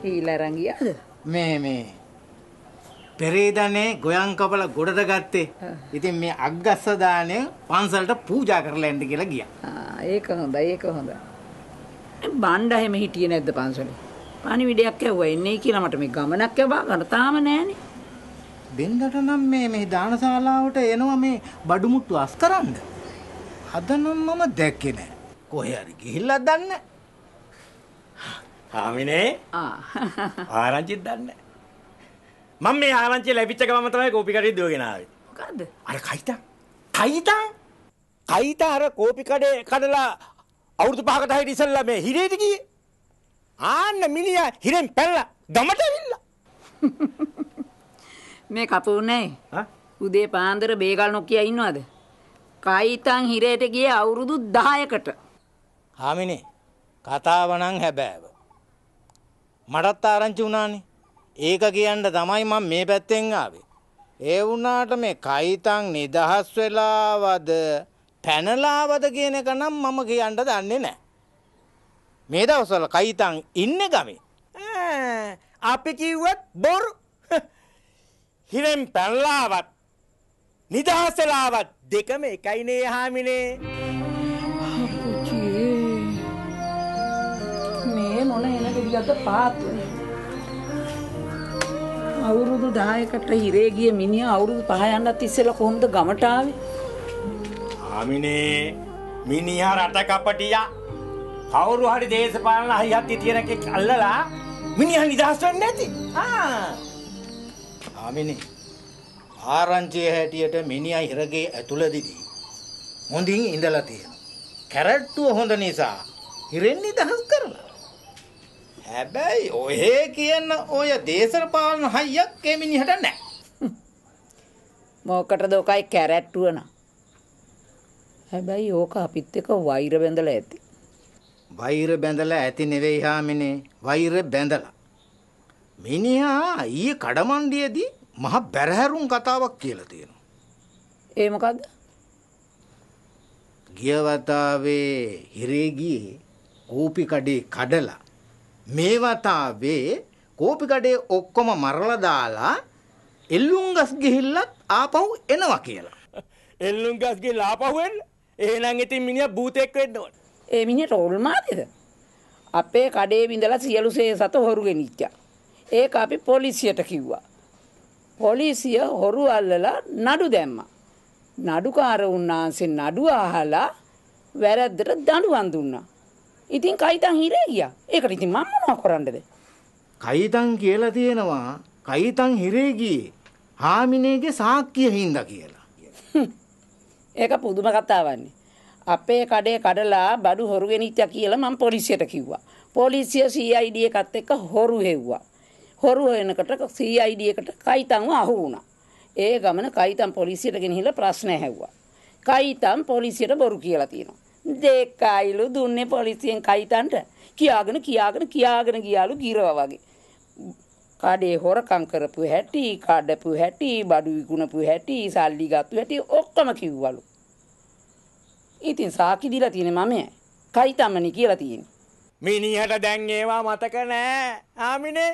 ඊළඟ ගියාද? මේ පෙරේදනේ ගොයන් කපල ගොඩට ගත්තේ. ඉතින් මේ අග්ගස්ස දානේ පන්සලට පූජා කරලා එන්න කියලා ගියා. ඒක හොඳයි ඒක හොඳයි. බණ්ඩ හැම හිටියේ නැද්ද පන්සලේ? පණිවිඩයක් ඇව්වා එන්නේ කියලා මට මේ ගමනක් යවා ගන්න තාම නෑනේ. බෙන්දට නම් මේ දානශාලාවට එනවා මේ බඩු මුට්ටු අස් කරන්න. අද නම් මම දැක්කේ නෑ. කොහේ හරි ගිහිල්ලා දන්නේ. ආමිනේ ආරංචිත් දන්නේ. මම මේ ආරංචිය ලැබිච්ච ගමම තමයි කෝපි කඩේ දුවගෙන ආවේ. මොකද්ද? අර කයිතා අර කෝපි කඩේ කඩලා අවුරුදු 5කට හිට ඉස්සෙල්ලා මේ හිරේට ගියේ. ආන්න මිනිහා හිරෙන් පැනලා ගමට ඇවිල්ලා. මේ කපුනේ උදේ පාන්දර බේගල් නොකිය ඉන්නවද? කයිතන් හිරේට ගියේ අවුරුදු 10කට. ආමිනේ කතාව නම් හැබෑව. මටත් ආරංචි වුණානේ. ඒක කියන්න තමයි මම මේ පැත්තෙන් ආවේ. ඒ වුණාට මේ කයිතන් නිදහස් වෙලාවද පැනලාවද කියන එක නම් මම කියන්න දන්නේ නැහැ. මේ දවස්වල කයිතන් ඉන්නේ ගමේ. අපි කිව්වත් බොරු. හිරෙන් පැනලාවත් නිදහස් වෙලාවත් දෙකම එකයිනේ හාමිනේ. මේ මොන එන දෙවියන්ට පාත්වනේ. අවුරුදු 10කට හිරේ ගිය මිනිහා අවුරුදු 5 යන්නත් ඉස්සෙල්ලා කොහොමද ගමට ආවේ? ආමිනේ මිනිහා රට කපටියා. කවුරු හරි දේශපාලන හයියත් තියෙන කෙනෙක් අල්ලලා මිනිහා නිදහස් වෙන්නේ නැති. ආමිනේ ආරංචිය හැටියට මිනිහා හිරගේ ඇතුළතදී හොඳින් ඉඳලා තියෙනවා. කැරට්ටුව හොඳ නිසා හිරෙන් නිදහස් කරලා. හැබැයි ඔය කියන ඔය දේශපාලන හයියක් ඒ මිනිහට නැහැ. මොකටද ඔකයි කැරට්ටුව නා? හැබැයි ඕක අපිත් එක්ක වෛර බැඳලා ඇති. වෛර බැඳලා ඇති නෙවෙයි හාමිනේ. වෛර බැඳලා. මිනිහා ඊයේ කඩමණ්ඩියේදී මහ බැරහැරුම් කතාවක් කියලා තියෙනවා. ඒ මොකද්ද? ගිය වතාවේ හිරේ ගියේ කෝපි කඩේ කඩලා මේ වතාවේ කෝපි කඩේ ඔක්කොම මරලා දාලා එල්ලුම්ගස් ගිහිල්ලත් ආපහු එනවා කියලා. එල්ලුම්ගස් ගිහිල්ලා ආපහු එන්න? එහෙනම් ඉතින් මිනිහා භූතෙක් වෙන්න ඕන. ඒ මිනිහට ඕල්මාදේද? අපේ කඩේ විඳලා සියලු සේසත හොරු ගෙනිච්චා. ඒක අපි පොලිසියට කිව්වා. පොලිසිය හොරු අල්ලලා නඩු දැම්මා. නඩුකාර උන්නාන්සේ නඩුව අහලා වැරද්දට දඬුවම් දුන්නා. ඉතින් කයිතන් හිරේ ගියා. ඒකට ඉතින් මම මොනව කරන්නද? කයිතන් කියලා තියෙනවා කයිතන් හිරේ ගියේ හාමිනේගේ සාක්කිය හින්දා කියලා. ඒක පුදුම කතාවක්නේ. අපේ කඩේ කඩලා බඩු හොරු ගෙනිච්චා කියලා මම පොලිසියට කිව්වා. පොලිසිය CID එකත් එක්ක හොරු හෙව්වා. හොරු වෙනකොට CID එකට කයිතන්ව අහු වුණා. ඒ ගමන කයිතන් පොලිසියට ගෙනහිල්ලා ප්‍රශ්න ඇහුවා. කයිතන් පොලිසියට බොරු කියලා තියෙනවා. දෙකයිලු දුන්නේ පොලිසියෙන් කයිතන්ට. කියාගෙන ගියාලු ගිරව වගේ. කඩේ හොරකම් කරපු හැටි, කඩපු හැටි, බඩු විකුණපු හැටි, සල්ලි ගත්තු හැටි ඔක්කොම කිව්වලු. ඉතින් සාකි දීලා තියෙන්නේ මමයි. කයිතම්මනි කියලා තියෙන්නේ. මිනිහට දැන් ඒවා මතක නෑ. ආමිනේ.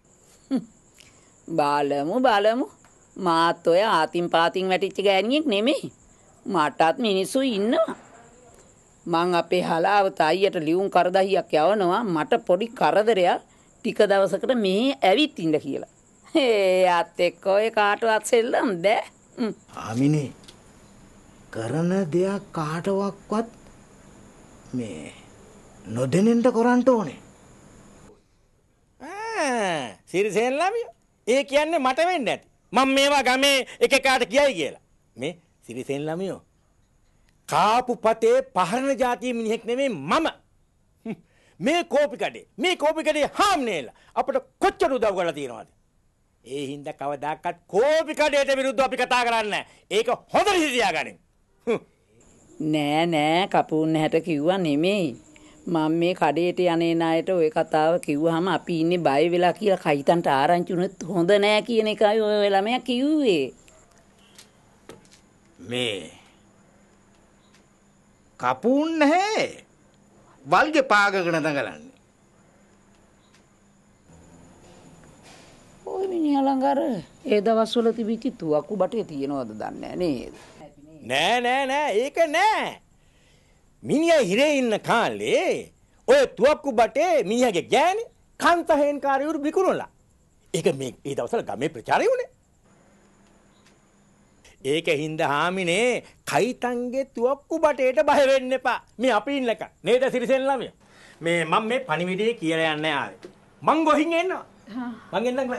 බලමු. මාත් ඔය ආතින් පාතින් වැටිච්ච ගෑණියෙක් නෙමෙයි. මටත් මිනිස්සු ඉන්නවා. මං අපේ හලාවත අයියට ලියුම් කරදහියක් යවනවා මට පොඩි කරදරයක් ටික දවසකට මෙහි ඇවිත් ඉන්න කියලා. ඒත් එක්ක ඔය කාටවත් සෙල්ලම් බෑ. ආමිනේ කරන දෙයක් කාටවත් මේ නොදෙනෙන්ට කරන්න ඕනේ. සිරිසෙන් ළමියෝ. ඒ කියන්නේ මට වෙන්නේ නැති. මම මේවා ගමේ එක එකාට කියයි කියලා. මේ සිරිසෙන් ළමියෝ. කාපු පතේ පහරන જાතිය මිනිහෙක් නෙමෙයි මම. මේ කෝපි කඩේ හාම්නේලා අපිට කොච්චර උදව් කරලා තියෙනවද? ඒ හින්දා කවදාකවත් කෝපි කඩේට විරුද්ධව අපි කතා කරන්නේ නැහැ. ඒක හොඳට හිතියාගනින්. නෑ කපුන් නැහැට කිව්වා නෙමෙයි. මම මේ කඩේට යන්නේ ණයට ওই කතාව කිව්වහම අපි ඉන්නේ බය වෙලා කියලා කයිතන්ට ආරංචි උනොත් හොඳ නෑ කියන එකයි ඔය ළමයා කිව්වේ. මේ කපුන් නැහැ. වල්ගේ පාගගෙන දඟලන්නේ. මිනිහා ළඟ අර ඒ දවස්වල තිබිච්ච තුවක්කු බටේ තියෙනවද දන්නේ නේද? නෑ ඒක නෑ. මිනිහා හිරේ ඉන්න කාලේ ඔය තුවක්කු බටේ මිනිහාගේ ගෑණි කන්තහෙන් කාර්යවරු විකුණලා. ඒක මේ ඒ දවස්වල ගමේ ප්‍රචාරය වුණේ. ඒක හින්දා හාමිනේ කයිතන්ගේ තුවක්කු බටේට බය වෙන්න එපා. මේ අපි ඉන්නක නේද සිරිසෙන් ළමයා. මේ මම මේ පණිවිඩේ කියලා යන්න ආවේ. මං ගොහින් එන්නවා. මං එන්නම්.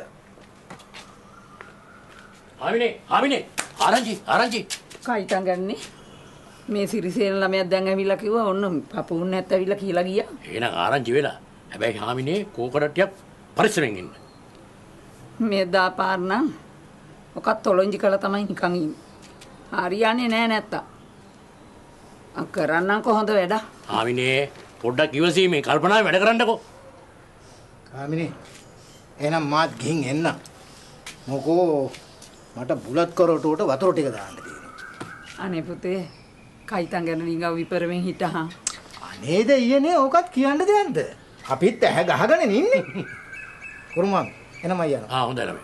හාමිනේ ආරංචි කයිතන් ගන්නේ මේ සිරිසේන ළමයා දැන් ඇවිල්ලා කිව්වා ඔන්න පපුුන් නැත් ඇවිල්ලා කියලා ගියා. එහෙනම් ආරංචි වෙලා. හැබැයි හාමිනේ කෝකඩට්ටියක් පරිස්සමෙන් ඉන්න. මේ දාපාරනම් ඔකත් තොලොංජි කළා තමයි නිකන් ඉන්නේ. හරියන්නේ නෑ නැත්තා. කරන්නම් කොහොඳ වැඩ. හාමිනේ පොඩ්ඩක් ඉවසීමේ කල්පනාවෙන් වැඩ කරන්නකෝ. හාමිනේ එහෙනම් මාත් ගිහින් එන්න. මොකෝ මට බුලත් කරොටුවට වතුර ටික දාන්න තියෙනවා. අනේ පුතේ කයිතන් ගැන ලිංගව විපරමින් හිටහා. අනේද ඊයනේ ඕකත් කියන්න දෙයක්ද? අපිත් ඇහැ ගහගෙන ඉන්නේ. කුරුමන් එනම යනවා. හොඳයි ළමයි.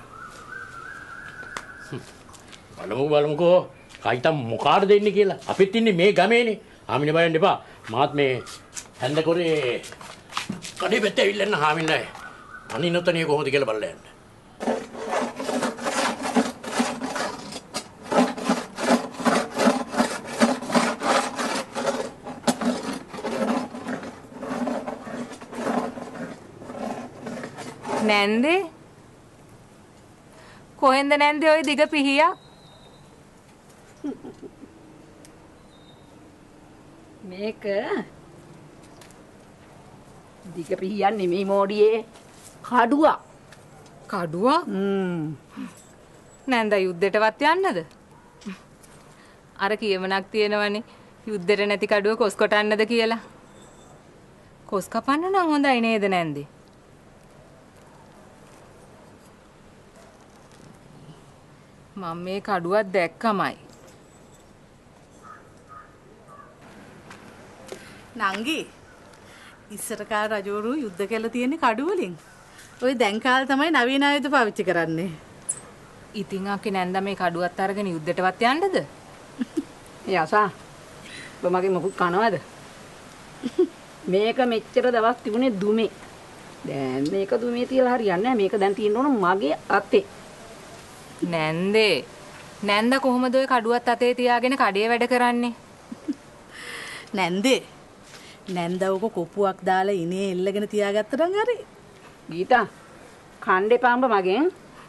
බලමුකෝ කයිතම් මොකාට දෙන්නේ කියලා. අපිත් ඉන්නේ මේ ගමේනේ. හාමිනේ බලන්න එපා. මාත් මේ හැන්දකොරේ කඩේ පැත්තේ ඇවිල්ලා ඉන්න හාමිනේ. අනිනොතනිය කොහොමද කියලා බලලා යන්න. නැන්දේ කොහෙන්ද නැන්දේ ওই දිග පිහියා? මේක දිග පිහියන් නෙමෙයි මෝඩියේ කඩුවක්. කඩුවක්? නැන්දා යුද්ධෙටවත් යන්නද? අර කියමනක් තියෙනවනේ යුද්ධෙට නැති කඩුව කොස් කොටන්නද කියලා. කොස් කපන්න නම් හොඳයි නේද නැන්දේ? මම මේ කඩුවක් දැක්කමයි. නංගි ඉස්සර කාල රජවරු යුද්ධ කළ තියෙන්නේ කඩු වලින්. ওই දැන් කාලේ තමයි නවීන ආයුධ පාවිච්චි කරන්නේ. ඉතින් අක්කේ නැන්දා මේ කඩුවත් අරගෙන යුද්ධෙටවත් යන්නද? යසා ඔබ මගේ මොකුත් කනවද? මේක මෙච්චර දවස් තිබුණේ දුමේ. දැන් මේක දුමේ තියලා හරියන්නේ නැහැ. මේක දැන් තියෙන්න ඕන මගේ අතේ. නැන්දා කොහොමද ඔය කඩුවත් අතේ තියාගෙන කඩේ වැඩ කරන්නේ? නැන්දවක කොපුවක් දාලා ඉනේ එල්ලගෙන තියාගත්තට හරි. ගීතා කණ්ඩේ පාඹ මගෙන්.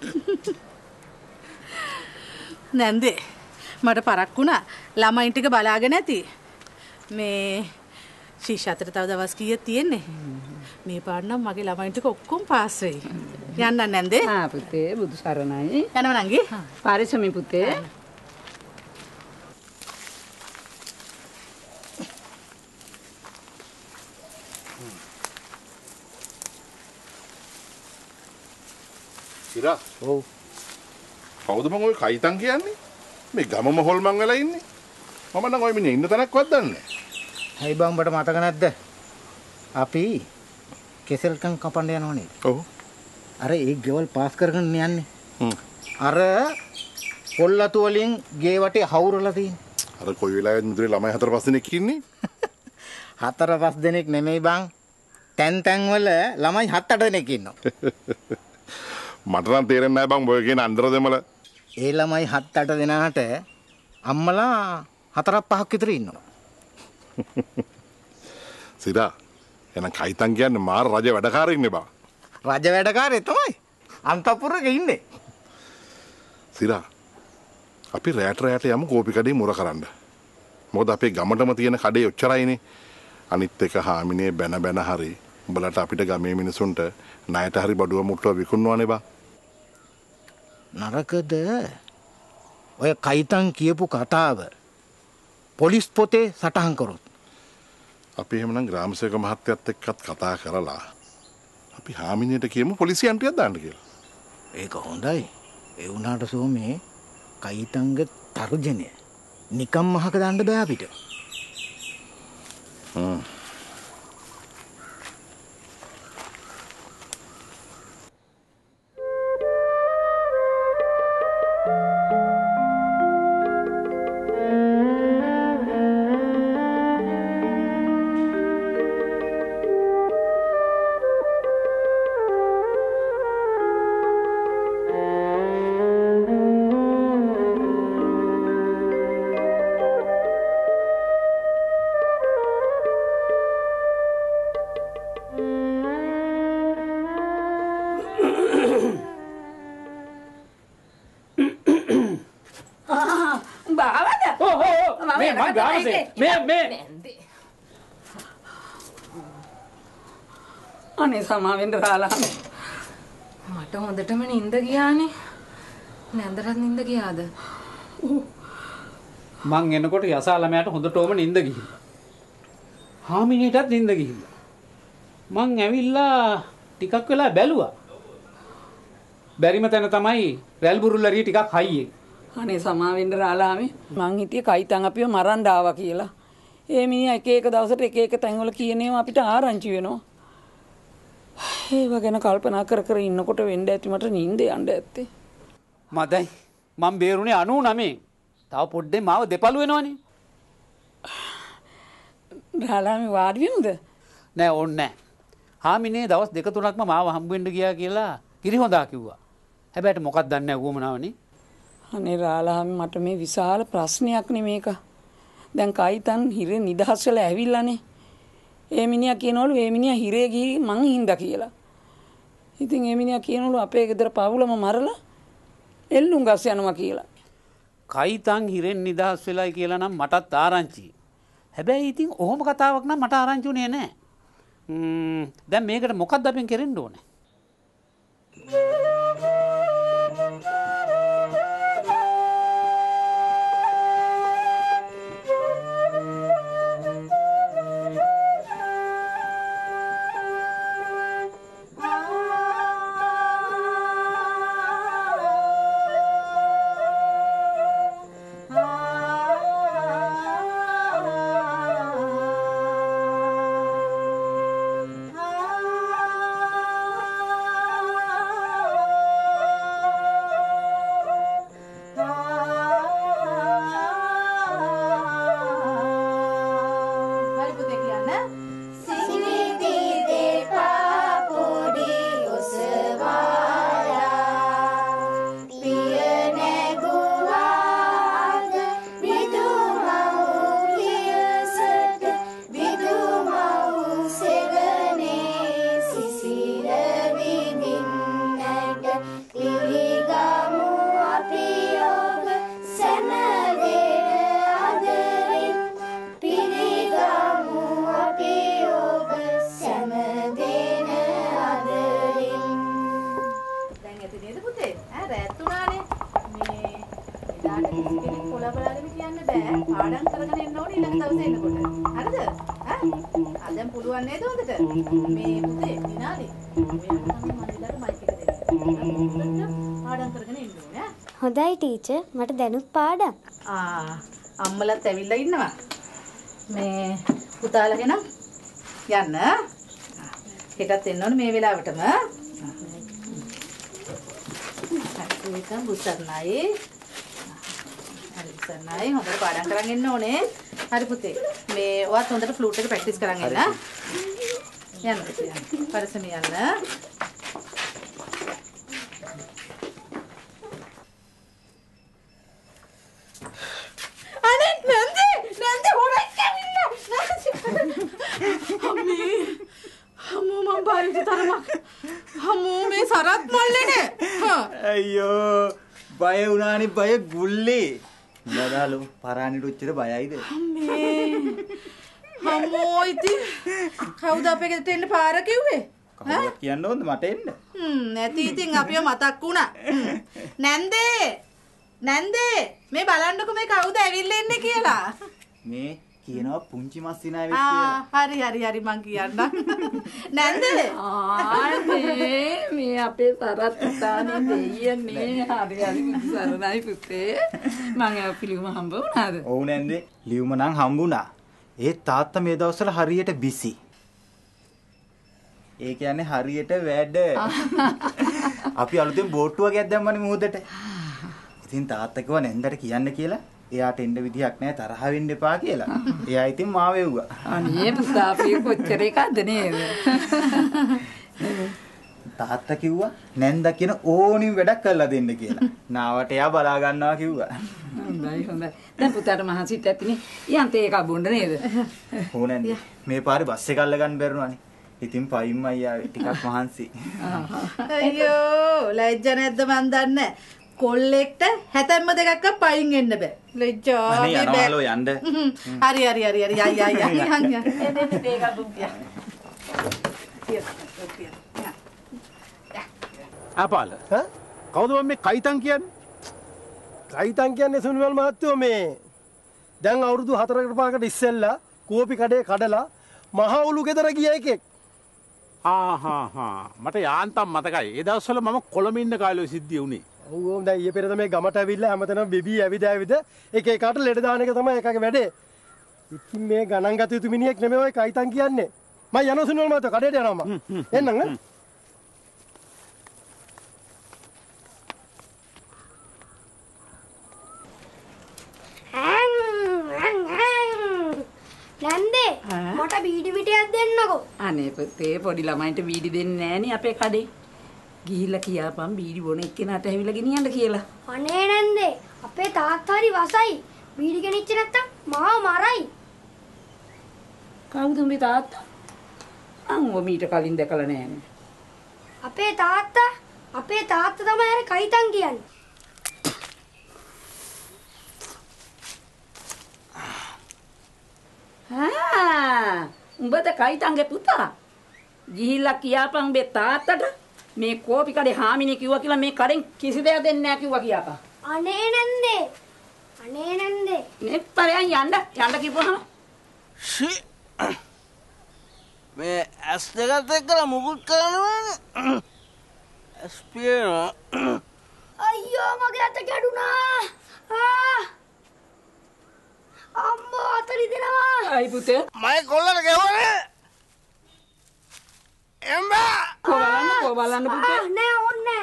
නැන්දේ මට පරක් වුණා ළමයින් ටික බලාගෙන ඇති. මේ ශිෂ්‍ය අතර තව දවස් කීයක් තියෙන්නේ? මේ පාර නම් මගේ ළමයින් ටික ඔක්කොම පාස් වෙයි. යන්න නැන්දේ. පුතේ බුදු සරණයි. යනවා නංගි. පරිස්සමින් පුතේ. ඉරා ඔව් කවුද මං ඔය කයිතන් කියන්නේ? මේ ගමම හොල්මන් වෙලා ඉන්නේ. මම නම් ඔය මිනිහ ඉන්න තැනක්වත් දන්නේ නැහැ. හයි බං උඹට මතක නැද්ද? අපි කෙසල්කම් කපන්න යනවනේ. ඔව්. අර ඒ ගෙවල් පාස් කරගෙන යන්නේ. අර පොල්ලතු වලින් ගේ වටේ හවුරලා තියෙන්නේ. අර කොයි වෙලාවෙත් මුදුනේ ළමයි 4-5 දෙනෙක් ඉන්නේ. 4-5 දෙනෙක් නෙමෙයි බං. තැන් වල ළමයි 7-8 දෙනෙක් ඉන්නවා. මට නම් තේරෙන්නේ නැහැ බං ඔය කියන අnder දෙමළ. ඒ ළමයි 7-8 දෙනාට අම්මලා 4-5ක් විතර ඉන්නවා. සිරා එහෙනම් කයිතන් කියන්නේ මාර රජ වැඩකාරයෙක් නේ බං. රජ වැඩකාරයෙක් තමයි. අන්තපුරේ ඉන්නේ. සිරා අපි රැට යමු කෝපි කඩේ මුර කරන්න. මොකද අපේ ගමටම තියෙන කඩේ ඔච්චරයිනේ. අනිත් එක හාමිනේ බැන හරි උඹලට අපිට ගමේ මිනිසුන්ට ණයට හරි බඩුව මුට්ටුව විකුණනවානේ බා. නරකද? ඔය කයිතන් කියපු කතාව පොලිස් පොතේ සටහන් කරොත් අපි එහෙමනම් ග්‍රාමසේවක මහත්තයත් එක්කත් කතා කරලා අපි හාමිනේට කියමු පොලිසියට දාන්න කියලා. ඒක හොඳයි. ඒ වුණාට සෝමේ කයිතන්ගේ තර්ජනය නිකම් මහක දාන්න බෑ අපිට. ගාමසේ මේ අනේ සමාවෙන්න රාලා. මට හොඳටම නිින්ද ගියානේ. නැන්දටත් නිින්ද ගියාද? මං එනකොට යසාලමයට හොඳටම නිින්ද ගිහිල්ලා. හාමිනේටත් නිින්ද ගිහිල්ලා. මං ඇවිල්ලා ටිකක් වෙලා බැලුවා. බැරිම තැන තමයි රැල් බුරුල්ලරිය ටිකක් හයියෙන්. අනේ සමාවෙන්න රාලාමේ මං හිතියේ කයිතන් අපිව මරන්න ආවා කියලා. ඒ මිනිහා එක එක දවසට එක එක තැන්වල කියනේවා අපිට ආරංචි වෙනවා. ඒව ගැන කල්පනා කර කර ඉන්නකොට වෙන්න ඇති මට නිින්ද යන්න ඇත්තේ. මදයි මං බේරුනේ 99. තව පොඩ්ඩේ මාව දෙපළු වෙනවනේ. රාලාමේ වාඩි වෙමුද? නෑ ඕන්නේ නෑ. හාමිනේ දවස් 2-3ක්ම මාව හම්බ වෙන්න ගියා කියලා කිරි හොඳා කිව්වා. හැබැයි මොකක්ද දන්නේ නැහැ ඌමනාවනේ. අනේ රාලාමේ මට මේ විශාල ප්‍රශ්නයක් නේ මේක. දැන් කයිතන් හිරේ නිදහස් වෙලා ඇවිල්ලානේ. ඒ මිනිහා කියනවලු ඒ මිනිහා හිරේ ගිහි මං හින්දා කියලා. ඉතින් ඒ මිනිහා කියනවලු අපේ ගෙදර පවුලම මරලා එල්ලුම් ගස් යනවා කියලා. කයිතන් හිරෙන් නිදහස් වෙලයි කියලා නම් මටත් ආරංචි. හැබැයි ඉතින් ඔහොම කතාවක් නම් මට ආරංචි උනේ නැහැ. දැන් මේකට මොකක්ද අපෙන් කරන්න ඕනේ? හොඳයි ටීචර් මට දැනුත් පාඩම්. අම්මලත් ඇවිල්ලා ඉන්නවා. මේ පුතාලා ගෙනම් යන්න. හෙටත් එන්න ඕනේ මේ වෙලාවටම. හරියටම බුසර්ණයි. හරිසර්ණයි හොඳට පාඩම් කරන් එන්න ඕනේ. හරි පුතේ. මේ ඔයත් හොඳට ෆ්ලූට් එක ප්‍රැක්ටිස් කරන් එන්න. යන්න පුතේ යන්න. පරිස්සම යන්න. අයියෝ බය වුණානි බය ගුල්ලේ නදාලු පරාණිට උච්චර බයයිද අම්මෝ ඉතින් කවුද අපේ ගෙදරට එන්න පාර කිව්වේ කවුද කියන්න ඕනද මට එන්න නැති ඉතින් අපිව මතක් වුණා නැන්දේ මේ බලන්නකෝ මේ කවුද ඇවිල්ලා ඉන්නේ කියලා මේ කියනවා පුංචි මස්සිනා ඇවිත් කියලා හරි මං කියන්නම් නැන්දේ මේ අපේ සරත් පුතානේ දෙයියනේ හරි සරණයි පුතේ මං පිළිම හම්බ වුණාද ඔව් නැන්දේ ලියුම නම් හම්බුණා ඒ තාත්තා මේ දවස්වල හරියට බිසි ඒ කියන්නේ හරියට වැඩ අපි අලුතෙන් බෝට්ටුව වගේක් දැම්මනේ මුහුදට ඉතින් තාත්තා කිව්වා නැන්දට කියන්න කියලා එයාට එන්න විදිහක් නැහැ තරහ වෙන්න එපා කියලා. එයා ඉතින් මාව එව්වා. අනේ පුතා අපි කොච්චර එකක්ද නේද? තාත්තා කිව්වා නැන්දා කියන ඕනිම වැඩක් කරලා දෙන්න කියලා. නාවට එයා බලා ගන්නවා කිව්වා. හොඳයි. දැන් පුතාට මහන්සිත් ඇතිනේ. යන්තේ එකක් බොන්න නේද? ඕ නැන්දේ. මේ පාරේ බස් එක අල්ල ගන්න බැරුණානේ. ඉතින් පයින්ම අයියා ටිකක් මහන්සි. අයියෝ ලැජ්ජ නැද්ද මන් දන්නේ. කොල්ලෙක්ට හැතැම්ම දෙකක් පයින් එන්න බෑ. ලෙජ්ජා. අනේ යනවලෝ යන්න. හරි ආපාල කවුද මේ කයිතන් කියන්නේ? කයිතන් කියන්නේ සුනිවල් මහත්තයෝ මේ දැන් අවුරුදු 4කට 5කට ඉස්සෙල්ලා කෝපි කඩේ කඩලා මහා උළු ගෙදර ගිය එකෙක්. මට යාන්තම් මතකයි. ඒ දවස්වල මම කොළඹ ඉන්න කාලේ සිද්ධිය උනේ. ඔව් දැන් ඊයේ පෙරේද මේ ගමට ඇවිල්ලා හැමතැනම බිබී ඇවිද එක එකාට ලෙඩ දාන එක තමයි එකගේ වැඩේ. ඉතින් මේ ගණන් ගත යුතු මිනිහෙක් නෙමෙයි ඔය කයිතන් කියන්නේ. මම යනවා සුනිවල් මහත්තයෝ කඩේට යනවා මම. එන්නම් ඈ. නැන්දේ මට බීඩි පිටියක් දෙන්නකෝ. අනේ පුතේ පොඩි ළමයින්ට බීඩි දෙන්නේ නෑනේ අපේ කඩේ. ගිහිල්ලා කියාපන් බීඩි බොන එක්කෙනාට ඇවිල්ලා ගෙනියන්න කියලා. අනේ නැන්දේ අපේ තාත්තා හරි වසයි. බීඩි ගෙනිච්ච නැත්තම් මාව මරයි. කවුද උඹේ තාත්තා? මම මීට කලින් දැකලා නෑනේ. අපේ තාත්තා තමයි අර කයිතන් කියන්නේ. උඹද කයිතන්ගේ පුතා? ගිහිල්ලා කියාපන් උඹේ තාත්තට මේ කෝපි කඩේ හාමිනේ කිව්වා කියලා මේ කඩෙන් කිසි දෙයක් දෙන්නේ නැහැ කිව්වා කියාපන්. අනේ නැන්දේ. මේ පරයන් යන්න කිව්වහම මේ ඇස් දෙකත් එක්කලා මුකුත් කරනවනේ. ඇස් පේනවා. අයියෝ මගේ අත කැඩුනා. අම්මෝ අතලි දෙනවා. අයි පුතේ. මයි කොල්ලට ගෙවුවනේ. එම්බා. බලන්න පුතේ. නෑ ඕන්නේ.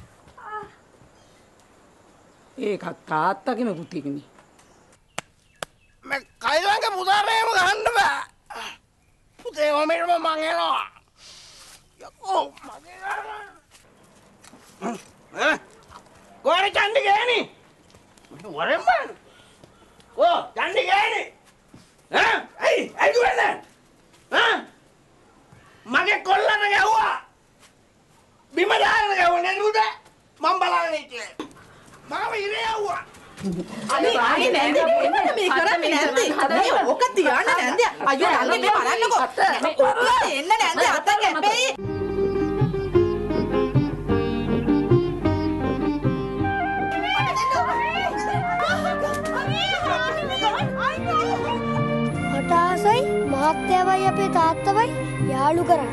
ඒක තාත්තගේම පුතේකනේ. මේ කයිලංගේ පුතාරේම ගහන්න බෑ. පුතේ ඔමෙන්න මං එනවා. යකෝ මගේ ගන්න. කොහේ චන්දි ගෑණි? වරෙන් බං. ඕ චන්දි ගෑණි. ඇයි දුවන්නේ? මගේ කොල්ලට ගැහුවා. බිම දාගෙන ගැහුවා නේද? මම බලාගෙන හිටියේ. මාව ඉරේ යවුවා. අනේ නැන්දේ මොකද මේ කරන්නේ නැන්දේ? මේ ඕක තියන්න නැන්දේ. අයියෝ නැන්දේ මේ බලන්නකෝ. ඔක්කොම එන්න නැන්දේ අත කැපෙයි. මට ආසයි මහත්තයවයි අපේ තාත්තවයි යාළු කරන්න.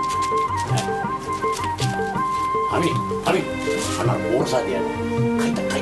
අනේ අනේ අන්න ඕසාදියන